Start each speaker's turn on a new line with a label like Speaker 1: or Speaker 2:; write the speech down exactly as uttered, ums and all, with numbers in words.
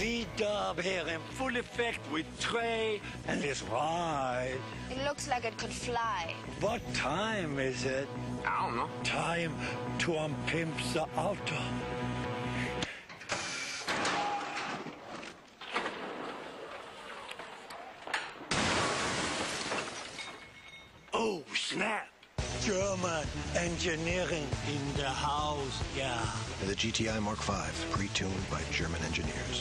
Speaker 1: V-dub here in full effect with Trey and this ride.
Speaker 2: It looks like it could fly.
Speaker 1: What time is it?
Speaker 3: I don't know.
Speaker 1: Time to unpimp the auto. Oh, snap. German engineering in the house, yeah.
Speaker 4: The G T I Mark five, pre-tuned by German engineers.